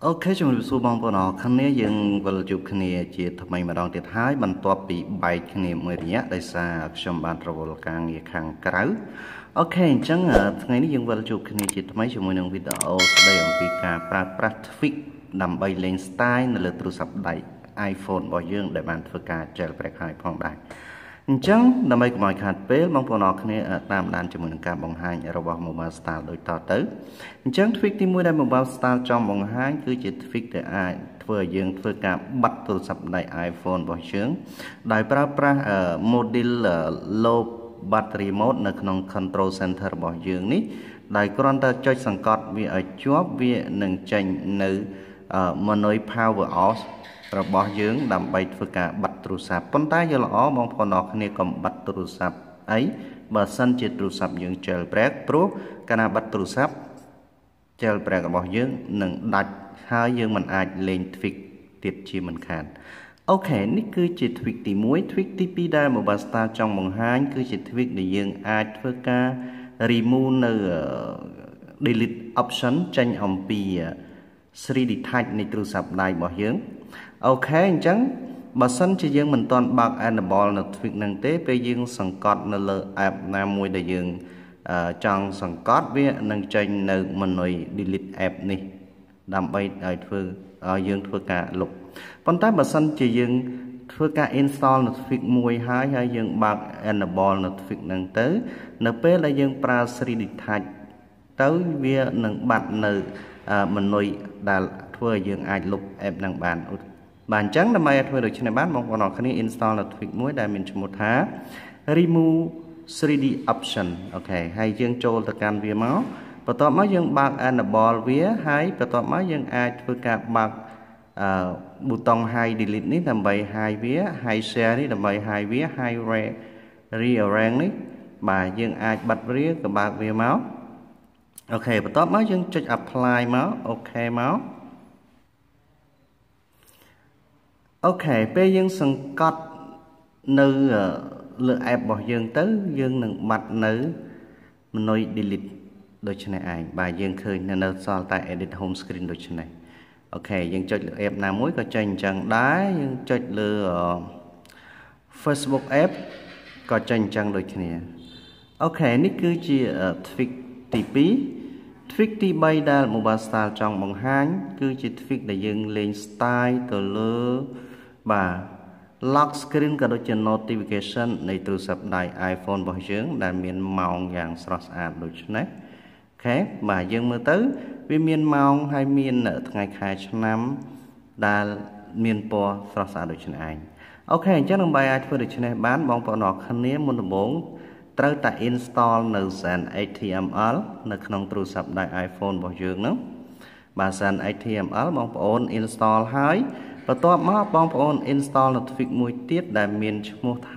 Ok ជំរាបសួរបងប្អូនអរគ្នាយើងវិលជួបគ្នាជាថ្មីម្ដងទៀតហើយបន្ទាប់ពីបែកគ្នាមួយរយៈដោយសារខ្ញុំបានរវល់ការងារខាងក្រៅអូខេអញ្ចឹងថ្ងៃនេះយើងវិលជួបគ្នាជាថ្មីជាមួយនឹងវីដេអូស្ដីអំពីការប្រើប្រាស់ Twig ដើម្បីលេង style នៅលើទូរស័ព្ទដៃ iPhone របស់យើងដែលបានធ្វើការ jailbreak ហើយផងដែរអញ្ចឹងដើម្បីកុំឲ្យខាតពេលបងប្អូនអរគ្នាតាមដានជាមួយនឹងការបង្ហាញរបស់ Mobile Style ដូចតទៅអញ្ចឹង Twig ទី1ដែល Mobile Style ចង់បង្ហាញគឺជា Twig ដែលអាចធ្វើឲ្យយើងធ្វើការបិទទូរស័ព្ទដៃ iPhone របស់យើងដោយប្រើប្រាស់ module low battery mode នៅក្នុង control center របស់យើងនេះដោយគ្រាន់តែចុចសង្កត់វាឲ្យជាប់វានឹងចេញនៅ menu power off របស់យើងដើម្បីធ្វើការបិទទូរស័ព្ទប៉ុន្តែយកល្អបងប្អូនអរគ្នាកុំបិទទូរស័ព្ទអីបើសិនជាទូរស័ព្ទយើង jailbreak ព្រោះកាលណាបិទទូរស័ព្ទ jailbreak របស់យើងនឹងដាច់ហើយយើងមិនអាចលេង Twig ទៀតជាមិនខានអូខេនេះគឺជា Twig ទី1 Twig ទី2ដែល Mobile Style ចង់បង្ហាញគឺជា Twig ដែលយើងអាចធ្វើការ remove នៅ delete option ចេញអំពី 3D touch នៃទូរស័ព្ទដៃរបស់យើងអូខេអញ្ចឹងបើសិនជាយើងមិនទាន់បើក enable នៅ Twig ហ្នឹងទេពេលយើងសង្កត់នៅលើ app ណាមួយដែលយើងចង់សង្កត់វានឹងចេញនៅ menu delete app នេះដើម្បីឲ្យធ្វើឲ្យយើងធ្វើការលុបប៉ុន្តែបើសិនជាយើងធ្វើការ install នៅ Twig មួយហើយយើងបើក enable នៅ Twig ហ្នឹងទៅនៅពេលដែលយើងប្រើ 3D touch ទៅវានឹងបាត់នៅ menu ដែលធ្វើឲ្យយើងអាចលុប app ហ្នឹងបានបាទអញ្ចឹងដើម្បីឲ្យធ្វើដូច្នេះបានបងប្អូនអរគ្នា install នៅ Twig មួយដែលមានឈ្មោះថា remove 3D option អូខេហើយយើងចូលទៅកាន់វាមកបន្ទាប់មកយើងបើក enable វាហើយបន្ទាប់មកយើងអាចធ្វើការបើកប៊ូតុង hide delete នេះដើម្បី hide វា hide share នេះដើម្បី hide វា hide rearrange នេះបាទយើងអាចបិទវាក៏បើកវាមកអូខេបន្ទាប់មកយើងចុច apply មកអូខេមកអូខេពេលយើងសង្កត់នៅលើ app របស់យើងទៅយើងនឹងបាត់នៅ menu delete ដូចនេះឯងបាទយើងឃើញនៅសល់តែ edit home screen ដូចនេះអូខេយើងចុចលើ app ណាមួយក៏ចេញអញ្ចឹងដែរយើងចុចលើ Facebook app ក៏ចេញអញ្ចឹងដូចគ្នាអូខេនេះគឺជា Twig ទី2 Twig ទី3ដែល Mobile Style ចង់បង្ហាញគឺជា Twig ដែលយើងលេង style ទៅលើបាទ lock screen ក៏ដូចជា notification នៃទូរស័ព្ទដៃ iPhone របស់យើងដែលមានម៉ោងយ៉ាងស្រស់ស្អាតដូចនេះអូខេបាទយើងមើលទៅវាមានម៉ោងហើយមានថ្ងៃខែឆ្នាំដែលមានពណ៌ស្រស់ស្អាតដូចនេះឯងអូខេអញ្ចឹងដើម្បីអាចធ្វើដូច្នេះបានបងប្អូនអរគ្នាមុនដំបូងត្រូវតែ install នៅ Zen HTML នៅក្នុងទូរស័ព្ទដៃ iPhone របស់យើងហ្នឹងបាទ Zen HTML បងប្អូន install ហើយបន្ទាប់មកបងប្អូន install នៅ Twig មួយទៀតដែលមានឈ្មោះថា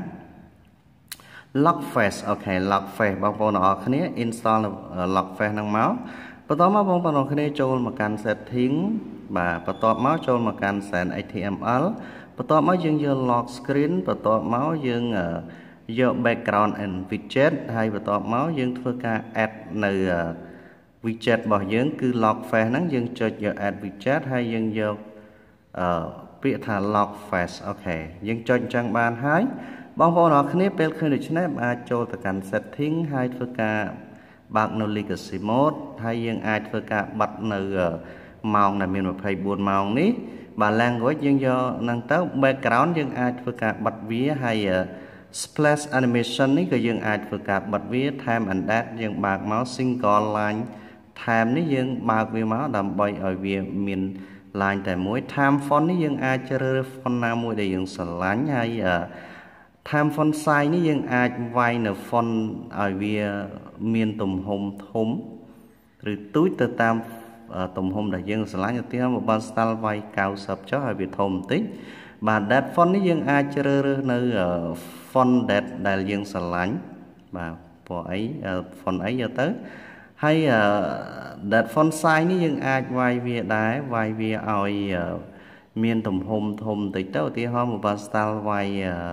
Lockface អូខេ Lockface បងប្អូនអរគ្នា install នៅ Lockface ហ្នឹងមកបន្ទាប់មកបងប្អូនអរគ្នាចូលមកកាន់ setting បាទបន្ទាប់មកចូលមកកាន់ Zen HTML បន្ទាប់មកយើងយក lock screen បន្ទាប់មកយើងយក background and widget ហើយបន្ទាប់មកយើងធ្វើការ add នៅ widget របស់យើងគឺ lock face ហ្នឹងយើងចុចយក add widget ហើយយើងយកពាក្យថា lock face អូខេយើងចុចអញ្ចឹងបានហើយបងប្អូនអរគ្នាពេលឃើញដូច្នេះអាចចូលទៅកាន់ setting ហើយធ្វើការបើកនៅ legacy mode ហើយយើងអាចធ្វើការបិទនៅម៉ោងដែលមាន24ម៉ោងនេះបាទ language យើងយកហ្នឹងទៅ background យើងអាចធ្វើការបិទវាហើយ splash animation នេះក៏យើងអាចធ្វើការបិទវា time and date យើងបើកមក single line time នេះយើងបើកវាមកដើម្បីឲ្យវាមាន line តែមួយ time font នេះយើងអាចជ្រើសរើស font ណាមួយដែលយើងស្រឡាញ់ហើយ time font size នេះយើងអាចវាយនៅ font ឲ្យវាមានទំហំធំឬទូចទៅតាមទំហំដែលយើងស្រឡាញ់ឧទាហរណ៍ Mobile Style វាយ90ចុះឲ្យវាធំបន្តិចបាទ date font នេះយើងអាចជ្រើសរើសនៅ font date ដែលយើងស្រឡាញ់បាទពណ៌អី font អីយកទៅហើយ date font size នេះយើងអាចវាយវាដែរវាយវាឲ្យមានទំហំធំបន្តិចទៅឧទាហរណ៍ Mobile Style វាយ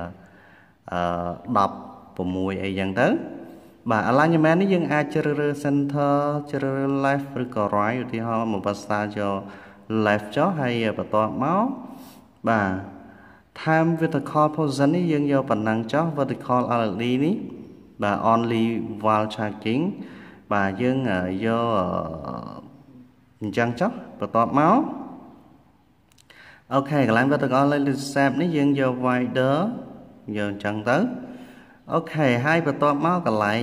16អីចឹងទៅបាទ alignment នេះយើងអាចជ្រើសរើស center ជ្រើសរើស left ឬក៏ right ឧទាហរណ៍ Mobile Style យក left ចុះហើយបន្ទាប់មកបាទ time vertical position នេះយើងយកប៉ុណ្ណឹងចុះ vertical LED នេះបាទ only while charging បាទយើងយកអញ្ចឹងចុះបន្ទាប់មកអូខេកន្លែង vertical LED shape នេះយើងយក wider យកអញ្ចឹងទៅអូខេហើយបន្ទាប់មកកន្លែង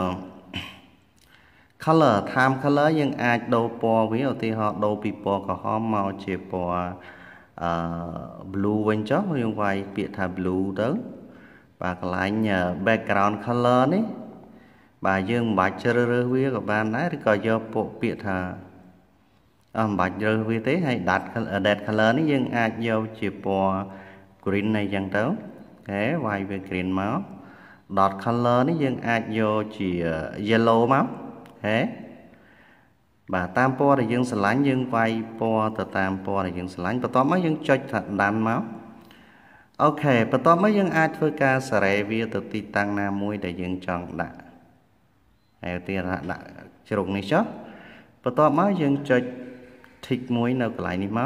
color time color យើងអាចដូរពណ៌វាឧទាហរណ៍ដូរពីពណ៌ក្រហមមកជាពណ៌blue វិញចុះយើងវាយពាក្យថា blue ទៅបាទកន្លែង background color នេះបាទយើងមិនបាច់ជ្រើសរើសវាក៏បានដែរឬក៏យកពាក្យថាមិនបាច់រើសវាទេហើយ date color នេះយើងអាចយកជាពណ៌ green អីចឹងទៅអូវាយវា green មក dot color នេះយើងអាចយកជា yellow មកបាទតាមពណ៌ដែលយើងស្រឡាញ់យើងវាយពណ៌ទៅតាមពណ៌ដែលយើងស្រឡាញ់បន្ទាប់មកយើងចុចថាដានមកអូខេបន្ទាប់មកយើងអាចធ្វើការសារ៉េវាទៅទីតាំងណាមួយដែលយើងចង់ដាក់ហើយទីថាដាក់ជ្រុងនេះចុះបន្ទាប់មកយើងចុច tick មួយនៅកន្លែងនេះមក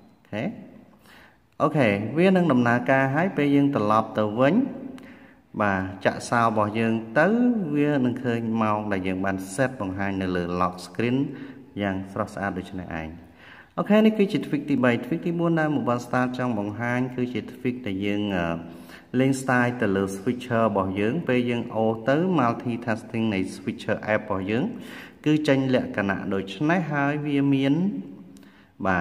អូខេវានឹងដំណើរការឲ្យពេលយើងត្រឡប់ទៅវិញបាទចាក់សោរបស់យើងទៅវានឹងឃើញម៉ោងដែលយើងបាន set បង្ហាញនៅលើ lock screen យ៉ាងស្រស់ស្អាតដូចនេះឯងអូខេនេះគឺជា tweak ទី3 tweak ទី4ដែល Mobile Start ចង់បង្ហាញគឺជា tweak ដែលយើងលេង style ទៅលើ switcher របស់យើងពេលយើងអូសទៅ multitasking នៃ switcher app របស់យើងគឺចេញលក្ខណៈដូចនេះហើយវាមានបាទ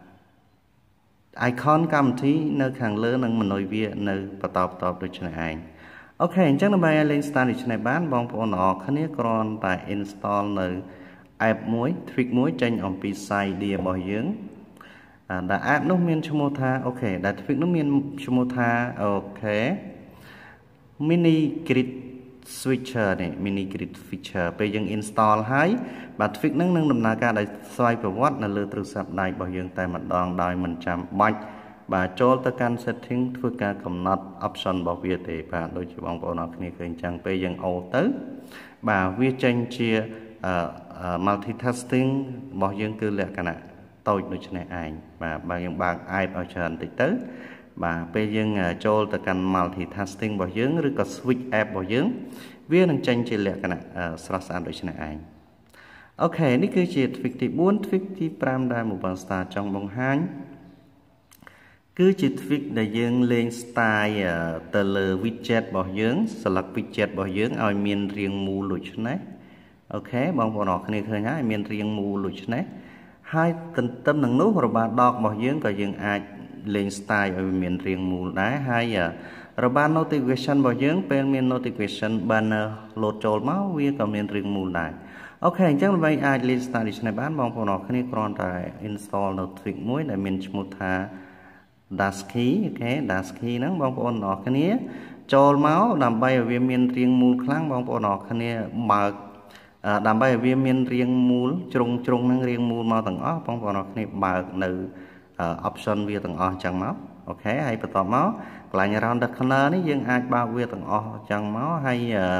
icon កម្មវិធីនៅខាងលើនឹងមនុយវានៅបន្តដូចនេះឯងអូខេអញ្ចឹងដើម្បីឲ្យលេង style ដូចនេះបានបងប្អូនទាំងអស់គ្នាគ្រាន់តែ install នៅ app មួយ tweak មួយចេញអំពី side idea របស់យើងដែល app នោះមានឈ្មោះថាអូខេដែល tweak នោះមានឈ្មោះថាអូខេ mini grid switcher នេះ mini grid feature ពេលយើង install ហើយបាទ tweak នឹងដំណើរការដោយស្វ័យប្រវត្តិនៅលើទូរស័ព្ទដៃរបស់យើងតែម្ដងដោយមិនចាំបាច់បាទចូលទៅកាន់ setting ធ្វើការកំណត់ option របស់វាទេបាទដូចជាបងប្អូនអរគ្នាឃើញចឹងពេលយើងអូសទៅបាទវាចេញជា multitasking របស់យើងគឺលក្ខណៈតូចដូចនេះឯងបាទបើយើងបើក app ឲ្យច្រើនតិចទៅបាទពេលយើងចូលទៅកាន់ multitasking របស់យើងឬក៏ switch app របស់យើងវានឹងចេញជាលក្ខណៈស្រស់ស្អាតដូចនេះឯងអូខេនេះគឺជា tweak ទី4 tweak ទី5ដែល Mobile Star ចង់បង្ហាញគឺជា tweak ដែលយើងលេង style ទៅលើ widget របស់យើង select widget របស់យើងឲ្យមានរាងមូលដូចនេះអូខេបងប្អូនអរគ្នាឃើញហើយមានរាងមូលដូចនេះហើយទន្ទឹមនឹងនោះរបារដករបស់យើងក៏យើងអាចលេង style ឲ្យមានរាងមូលដែរហើយរបារ notification របស់យើងពេលមាន notification banner លោតចូលមកវាក៏មានរាងមូលដែរអូខេអញ្ចឹងដើម្បីអាចលេង style នេះបានបងប្អូនអរគ្នាគ្រាន់តែ install នៅ tweak មួយដែលមានឈ្មោះថា Dasky អូខេ Dasky ហ្នឹងបងប្អូនអរគ្នាចូលមកដើម្បីឲ្យវាមានរាងមូលខ្លាំងបងប្អូនអរគ្នាបើកដើម្បីឲ្យវាមានរាងមូលជ្រុងហ្នឹងរាងមូលមកទាំងអស់បងប្អូនអរគ្នាបើកនៅ option វាទាំងអស់អញ្ចឹងមកអូខេហើយបន្តមកកន្លែង round the corner នេះយើងអាចបើកវាទាំងអស់អញ្ចឹងមកហើយ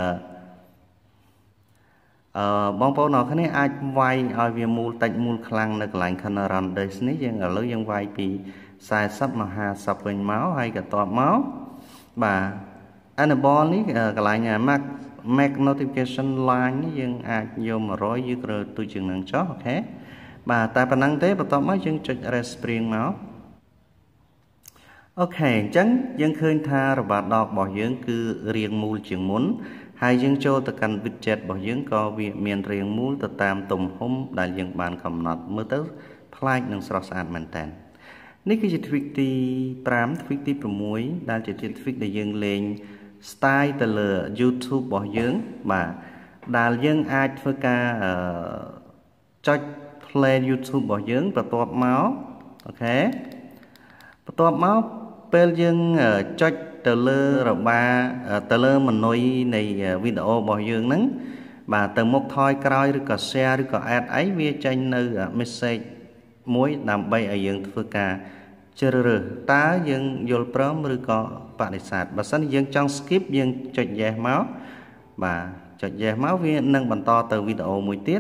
បងប្អូនអរគ្នាអាចវាយឲ្យវាមូលតិចមូលខ្លាំងនៅកន្លែង corner round this នេះយើងឥឡូវយើងវាយពី40មក50វិញមកហើយក៏តបមកបាទ enable នេះកន្លែង make notification line នេះយើងអាចយក100យើងត្រូវទូជាងនឹងចុះអូខេបាទតែប៉ុណ្ណឹងទេបន្ទាប់មកយើងចុច rest spring មកអូខេអញ្ចឹងយើងឃើញថារបារដករបស់យើងគឺរាងមូលជាងមុនហើយយើងចូលទៅកាន់ widget របស់យើងក៏វាមានរាងមូលទៅតាមទំហំដែលយើងបានកំណត់មើលទៅប្លែកនិងស្រស់ស្អាតមែនតើនេះគឺជា tweak ទី5 tweak ទី6ដែលជា tweak ដែលយើងលេង style ទៅលើ YouTube របស់យើងបាទដែលយើងអាចធ្វើការចុច play YouTube របស់យើងបន្ទាប់មកអូខេបន្ទាប់មកពេលយើងចុចទៅលើរបាទៅលើម៉នុយនៃវីដេអូរបស់យើងហ្នឹងបាទទៅមុខថយក្រោយឬក៏ share ឬក៏ add អីវាចេញនៅ message មួយដើម្បីឲ្យយើងធ្វើការជ្រើសរើសតើយើងយល់ព្រមឬក៏បដិសេធបើសិនយើងចង់ skip យើងចុច yes មកបាទចុច yes មកវានឹងបន្តទៅវីដេអូមួយទៀត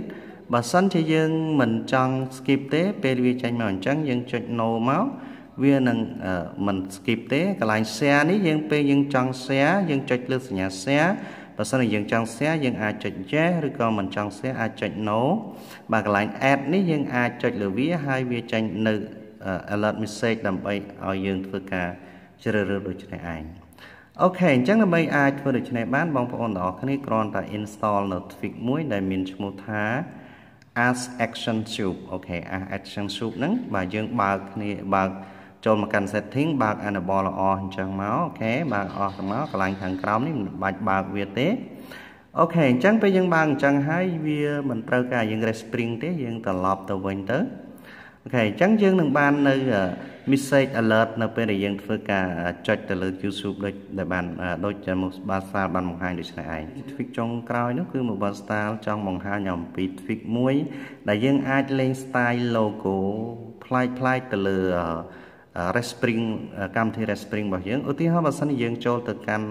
bà sân chỉ dương mình chọn skip tế về việc tranh màu trắng dương chọn no máu vì nâng mình skip tế cái line xe ní dương về dương chọn xe dương chọn lướt nhà xe bà sân là dương chọn xe dương ai chọn ché rồi còn mình chọn xe ai chọn no bà cái line add ní dương ai chọn lừa vía hai việc tranh nữ alert message làm bay ở dương vừa cả chưa được đôi chân này ok chắc là bây ai vừa được chân này bán bóng phone đó cái này còn tại install notific muối để mình một thá as action soup ok as action soup nắng và dương bạc này bạc cho một căn setting bạc enable on chẳng máu ok bạc on máu cái lạnh thằng cào này bạc việt tế ok chắc bây giờ bằng chẳng hai vì mình trao cả những spring tế những tờ lọp tờ vinh tới ok chẳng dương đừng ban nơi message alert nơi bên đây dương phơi cả check tờ lượt YouTube để bàn đôi chân một ba sao bàn một hai để xài ảnh fix trong cào nó cứ một ba style trong một hai nhầm bị fix muối đại dương ai lên style logo play tờ lượt respring cam thi respring bảo dương ưu tiên họ bảo sẵn dương cho từ căn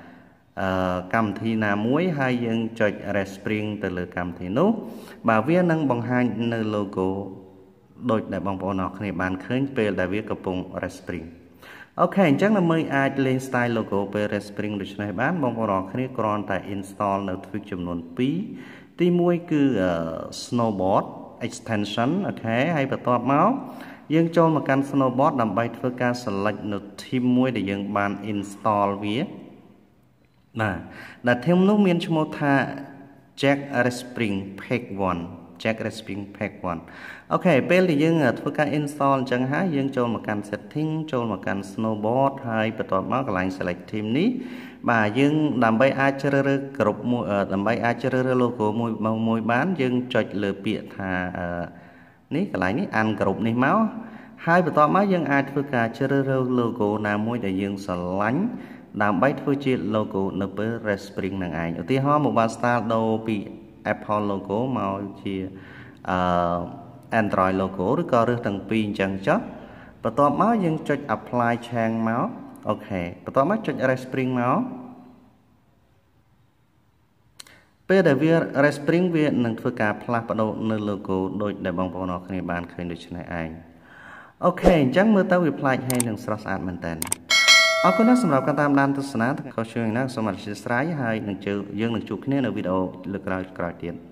cam thi là muối hai dương check respring tờ lượt cam thi nốt bà viên năng bằng hai nơi logo đôi đại bằng bộ nọ này bàn khơi về đại viết cặp bông respring ok chắc là mới ai lên style logo về respring được này bán bằng bộ nọ này còn tại install notific chấm nón pí tí muối cứ snowboard extension ok hay bật to máu dương cho một căn snowboard làm bài thưa ca select notific muối để dương bàn install viết nè là thêm lúc miền cho một tha check respring pack one check respring pack one okពេលដែលយើងធ្វើការ install អញ្ចឹងហើយយើងចូលមកកាន់ setting ចូលមកកាន់ snowboard ហើយបន្ទាប់មកកន្លែង select theme នេះបាទយើងដើម្បីអាចជ្រើសរើសគ្រប់មួយដើម្បីអាចជ្រើសរើស logo មួយបានយើងចុចលើពាក្យថានេះកន្លែងនេះ add គ្រប់នេះមកហើយបន្ទាប់មកយើងអាចធ្វើការជ្រើសរើស logo ណាមួយដែលយើងស្រឡាញ់ដើម្បីធ្វើជា logo នៅពេល respring នឹងឯងឧទាហរណ៍ mobile style ដូរពី Apple logo មកជា Android logo ឬក៏រើសទាំងពីរអញ្ចឹងចុះបន្ទាប់មកយើងចុច apply ឆាងមកអូខេបន្ទាប់មកចុច respring មកពេលដែលវា respring វានឹងធ្វើការផ្លាស់ប្ដូរនៅ logo ដូចដែលបងប្អូនអរគ្នាបានឃើញដូចនេះឯងអូខេអញ្ចឹងមើលទៅវាប្លែកហើយនឹងស្រស់ស្អាតមែនតើអរគុណណាស់សម្រាប់ការតាមដានទស្សនាក៏ជួយណាស់សូមអរគុណស្រាយហើយនឹងយើងនឹងជួបគ្នានៅវីដេអូលើក្រោយទៀត